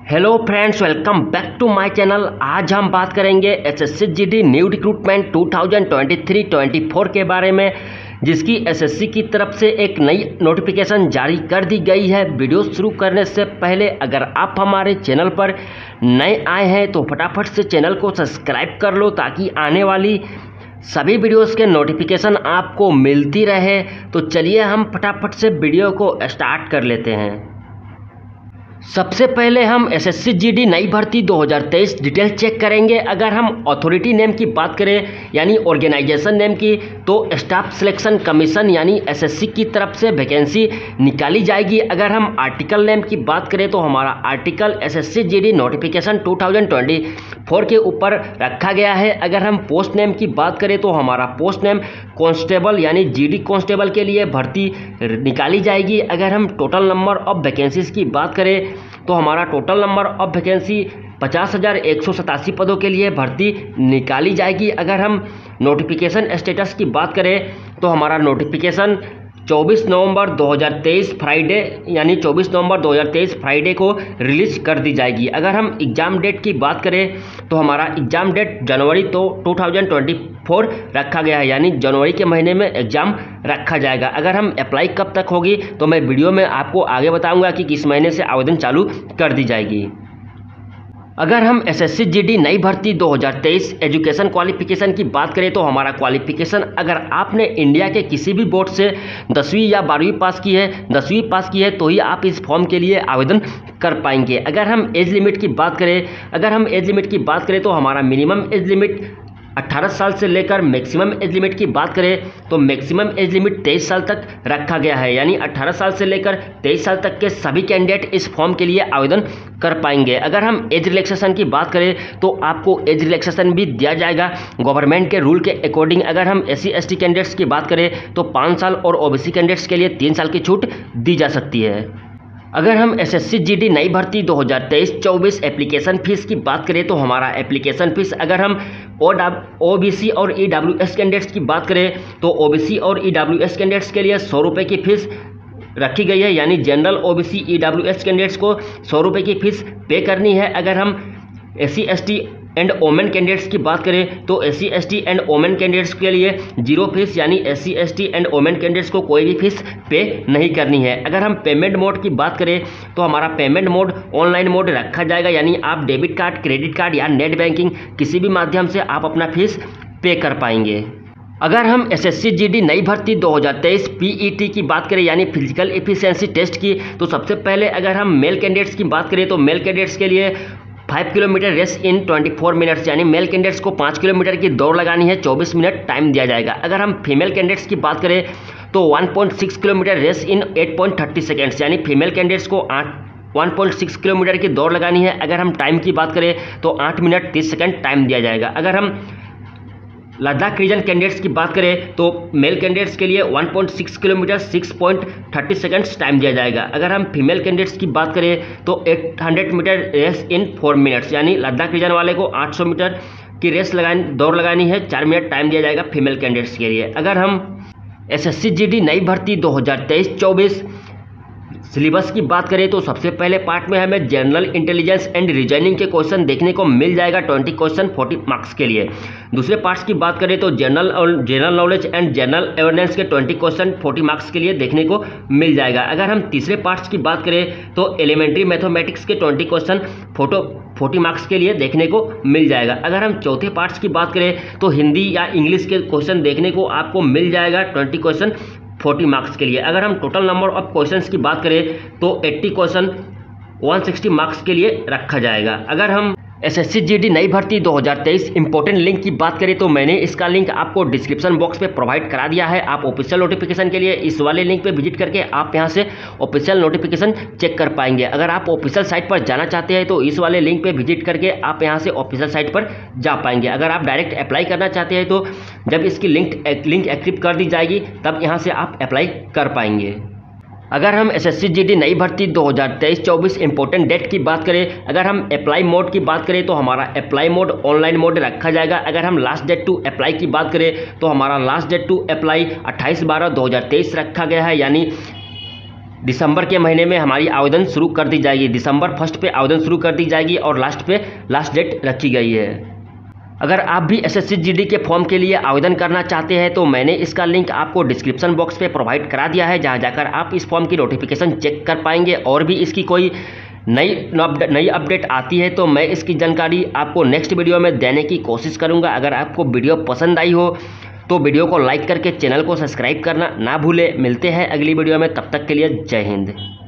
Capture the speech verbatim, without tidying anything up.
Hello friends, welcome back to my channel. आज हम बात करेंगे एसएससी जीडी न्यू रिक्रूटमेंट दो हज़ार तेईस चौबीस के बारे में, जिसकी एसएससी की तरफ से एक नई नोटिफिकेशन जारी कर दी गई है। वीडियो शुरू करने से पहले अगर आप हमारे चैनल पर नए आए हैं तो फटाफट से चैनल को सब्सक्राइब कर लो ताकि आने वाली सभी वीडियोस के नोटिफिकेशन आपको मिलती रहे। तो चलिए हम फटाफट से वीडियो को स्टार्ट कर लेते हैं। सबसे पहले हम एसएससी जीडी नई भर्ती दो हज़ार तेईस डिटेल चेक करेंगे। अगर हम अथॉरिटी नेम की बात करें यानी ऑर्गेनाइजेशन नेम की, तो स्टाफ सिलेक्शन कमीशन यानी एसएससी की तरफ से वैकेंसी निकाली जाएगी। अगर हम आर्टिकल नेम की बात करें तो हमारा आर्टिकल एसएससी जीडी नोटिफिकेशन दो हज़ार चौबीस के ऊपर रखा गया है। अगर हम पोस्ट नेम की बात करें तो हमारा पोस्ट नेम कांस्टेबल यानी जीडी कांस्टेबल के लिए भर्ती निकाली जाएगी। अगर हम टोटल नंबर ऑफ वैकेंसीज की बात करें तो हमारा टोटल नंबर ऑफ वैकेंसी पचास हज़ार एक सौ सतासी पदों के लिए भर्ती निकाली जाएगी। अगर हम नोटिफिकेशन स्टेटस की बात करें तो हमारा नोटिफिकेशन चौबीस नवंबर दो हज़ार तेईस फ्राइडे यानी चौबीस नवंबर दो हज़ार तेईस फ्राइडे को रिलीज कर दी जाएगी। अगर हम एग्ज़ाम डेट की बात करें तो हमारा एग्ज़ाम डेट जनवरी तो दो हज़ार चौबीस रखा गया है, यानी जनवरी के महीने में एग्ज़ाम रखा जाएगा। अगर हम अप्लाई कब तक होगी तो मैं वीडियो में आपको आगे बताऊंगा कि किस महीने से आवेदन चालू कर दी जाएगी। अगर हम एसएससी जीडी नई भर्ती दो हज़ार तेईस एजुकेशन क्वालिफिकेशन की बात करें तो हमारा क्वालिफिकेशन, अगर आपने इंडिया के किसी भी बोर्ड से दसवीं या बारहवीं पास की है दसवीं पास की है तो ही आप इस फॉर्म के लिए आवेदन कर पाएंगे। अगर हम एज लिमिट की बात करें अगर हम एज लिमिट की बात करें तो हमारा मिनिमम एज लिमिट अठारह साल से लेकर मैक्सिमम एज लिमिट की बात करें तो मैक्सिमम एज लिमिट तेईस साल तक रखा गया है, यानी अठारह साल से लेकर तेईस साल तक के सभी कैंडिडेट इस फॉर्म के लिए आवेदन कर पाएंगे। अगर हम एज रिलैक्सेशन की बात करें तो आपको एज रिलैक्सेशन भी दिया जाएगा गवर्नमेंट के रूल के अकॉर्डिंग। अगर हम S C S T candidates की बात करें तो पाँच साल और ओबीसी कैंडिडेट्स के लिए तीन साल की छूट दी जा सकती है। अगर हम एसएससी जीडी नई भर्ती दो हज़ार तेईस चौबीस एप्लीकेशन फ़ीस की बात करें तो हमारा एप्लीकेशन फ़ीस, अगर हम ओबीसी और ईडब्ल्यूएस कैंडिडेट्स की बात करें तो ओबीसी और ईडब्ल्यूएस कैंडिडेट्स के लिए सौ रुपये की फ़ीस रखी गई है, यानी जनरल ओबीसी ईडब्ल्यूएस कैंडिडेट्स को सौ रुपये की फ़ीस पे करनी है। अगर हम S C S T and women candidates की बात करें तो S C S T and women candidates के लिए जीरो फीस, यानी S C S T and women candidates को कोई भी फीस पे नहीं करनी है। अगर हम पेमेंट मोड की बात करें तो हमारा पेमेंट मोड ऑनलाइन मोड रखा जाएगा, यानी आप डेबिट कार्ड, क्रेडिट कार्ड या नेट बैंकिंग किसी भी माध्यम से आप अपना फीस पे कर पाएंगे। अगर हम एसएससी जीडी नई भर्ती दो हज़ार तेईस पीईटी की बात करें यानी फिजिकल एफिशिएंसी टेस्ट की, तो सबसे पहले अगर हम मेल कैंडिडेट्स की बात करें तो मेल कैंडिडेट्स के लिए फाइव किलोमीटर रेस इन चौबीस मिनट्स, यानी मेल कैंडिडेट्स को पाँच किलोमीटर की दौड़ लगानी है, चौबीस मिनट टाइम दिया जाएगा। अगर हम फीमेल कैंडिडेट्स की बात करें तो one point six kilometre race in eight point thirty seconds, यानी फीमेल कैंडिडेट्स को आठ वन पॉइंट सिक्स किलोमीटर की दौड़ लगानी है। अगर हम टाइम की बात करें तो आठ मिनट तीस सेकेंड टाइम दिया जाएगा। अगर हम लद्दाख रीजन कैंडिडेट्स की बात करें तो मेल कैंडिडेट्स के लिए one point six kilometre six point thirty seconds time दिया जाएगा। अगर हम फीमेल कैंडिडेट्स की बात करें तो आठ सौ metre race in four minutes, यानी लद्दाख रीजन वाले को आठ सौ मीटर की रेस लगानी दौड़ लगानी है, चार मिनट टाइम दिया जाएगा फीमेल कैंडिडेट्स के लिए। अगर हम एसएससी जीडी नई भर्ती दो हज़ार तेईस चौबीस सिलेबस की बात करें तो सबसे पहले पार्ट में हमें जनरल इंटेलिजेंस एंड रीजनिंग के क्वेश्चन देखने को मिल जाएगा ट्वेंटी क्वेश्चन फोर्टी मार्क्स के लिए। दूसरे पार्ट्स की बात करें तो जनरल और general knowledge and general awareness के ट्वेंटी क्वेश्चन फोर्टी मार्क्स के लिए देखने को मिल जाएगा। अगर हम तीसरे पार्ट्स की बात करें तो एलिमेंट्री मैथमेटिक्स के ट्वेंटी क्वेश्चन फोटो फोर्टी मार्क्स के लिए देखने को मिल जाएगा। अगर हम चौथे पार्ट्स की बात करें तो हिंदी या इंग्लिश के क्वेश्चन देखने को आपको मिल जाएगा ट्वेंटी क्वेश्चन फोर्टी मार्क्स के लिए। अगर हम टोटल नंबर ऑफ क्वेश्चंस की बात करें तो अस्सी क्वेश्चन एक सौ साठ मार्क्स के लिए रखा जाएगा। अगर हम एसएससी जीडी नई भर्ती दो हज़ार तेईस इंपॉर्टेंट लिंक की बात करें तो मैंने इसका लिंक आपको डिस्क्रिप्शन बॉक्स पे प्रोवाइड करा दिया है। आप ऑफिशियल नोटिफिकेशन के लिए इस वाले लिंक पे विजिट करके आप यहां से ऑफिशियल नोटिफिकेशन चेक कर पाएंगे। अगर आप ऑफिशियल साइट पर जाना चाहते हैं तो इस वाले लिंक पे विजिट करके आप यहां से ऑफिशियल साइट पर जा पाएंगे। अगर आप डायरेक्ट अप्लाई करना चाहते हैं तो जब इसकी लिंक लिंक एक्टिव कर दी जाएगी तब यहाँ से आप अप्लाई कर पाएंगे। अगर हम एसएससी जीडी नई भर्ती दो हज़ार तेईस चौबीस इंपॉर्टेंट डेट की बात करें, अगर हम अप्लाई मोड की बात करें तो हमारा अप्लाई मोड ऑनलाइन मोड रखा जाएगा। अगर हम लास्ट डेट टू अप्लाई की बात करें तो हमारा लास्ट डेट टू अप्लाई अट्ठाईस बारह दो हज़ार तेईस रखा गया है, यानी दिसंबर के महीने में हमारी आवेदन शुरू कर दी जाएगी। दिसंबर फर्स्ट पे आवेदन शुरू कर दी जाएगी और लास्ट पे लास्ट डेट रखी गई है। अगर आप भी एसएससी जीडी के फॉर्म के लिए आवेदन करना चाहते हैं तो मैंने इसका लिंक आपको डिस्क्रिप्शन बॉक्स पे प्रोवाइड करा दिया है, जहां जाकर आप इस फॉर्म की नोटिफिकेशन चेक कर पाएंगे। और भी इसकी कोई नई नई अपडेट आती है तो मैं इसकी जानकारी आपको नेक्स्ट वीडियो में देने की कोशिश करूंगा। अगर आपको वीडियो पसंद आई हो तो वीडियो को लाइक करके चैनल को सब्सक्राइब करना ना भूलें। मिलते हैं अगली वीडियो में, तब तक के लिए जय हिंद।